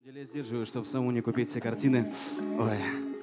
Еле сдерживаю, чтобы самому не купить все картины. Ой.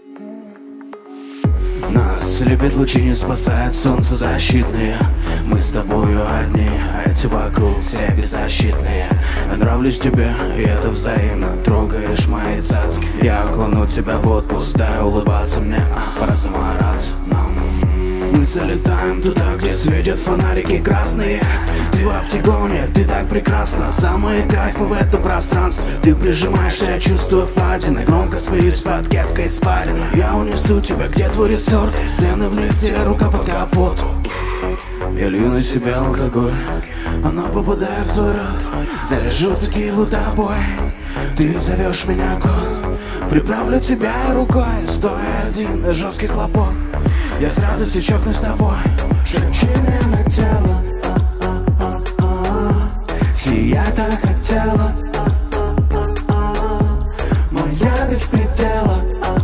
Нас слепят лучи, не спасает солнцезащитные. Мы с тобою одни, а эти вокруг все беззащитные. Я нравлюсь тебе, и это взаимно. Трогаешь мои цацки, я клону тебя в отпуск. Дай улыбаться мне, пора замораться нам. Мы залетаем туда, где светят фонарики красные. Ты в оптигоне, ты так прекрасна. Самый кайф мы в этом пространстве. Ты прижимаешься, чувствуя впадины. Громко свиришь под кепкой спарена. Я унесу тебя, где твой ресорт. Стены в лифте, рука под капот. Я лью на себя алкоголь, она попадает в твой рот. Заряжу текилу тобой, ты зовешь меня год. Приправлю тебя рукой, стоя один жесткий хлопок. Я с радостью чокнусь с тобой, шепчи мне на тело. Сия так хотела, моя без предела.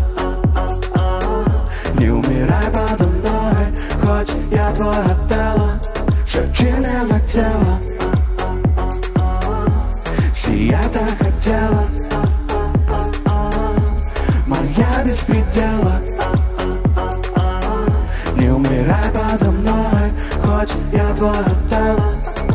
Не умирай подо мной, хоть я твой Отелло. Шепчи мне на тело. Сия так хотела, моя без предела. Не умирай подо мной, хоть я твой Отелло.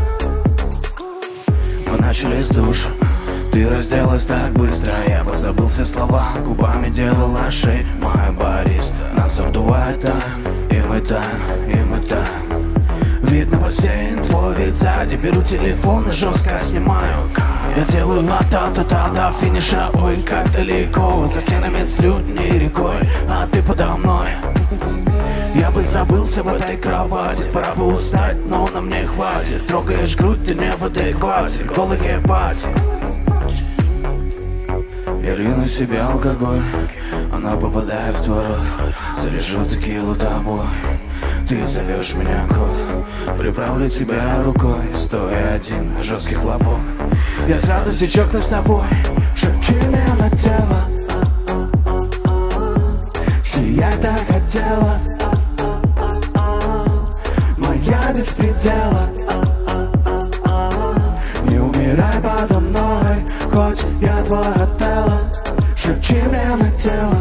Мы начали с душа, ты разделась так быстро. Я позабыл все слова, губами делала шей. Моя бариста, нас обдувает тайм. И мы таем, и мы таем. Видно бассейн, твой вид сзади. Беру телефон и жестко снимаю. Я делаю та-та-та до финиша. Ой, как далеко, за стенами слюдней рекой, а ты подо мной. Я бы забылся в этой кровати. Пора бы устать, но на мне хватит. Трогаешь грудь, ты не в адеквате. Голый гепати. Я лью на себя алкоголь, она попадает в твой рот. Заряжу текилу тобой, ты зовешь меня кот. Приправлю тебя рукой, стоя один жесткий хлопок. Я с радостью чокнусь с тобой, шепчи мне на тело. Сия так хотела, моя без предела. Не умирай подо мной, хоть я твой Отелло. Шепчи мне на тело.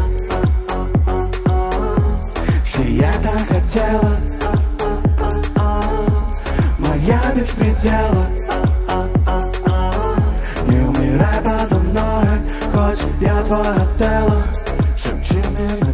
Сия так хотела, моя без предела. Не умирай подо мной, хоть я твой Отелло. Шепчи мне на тело.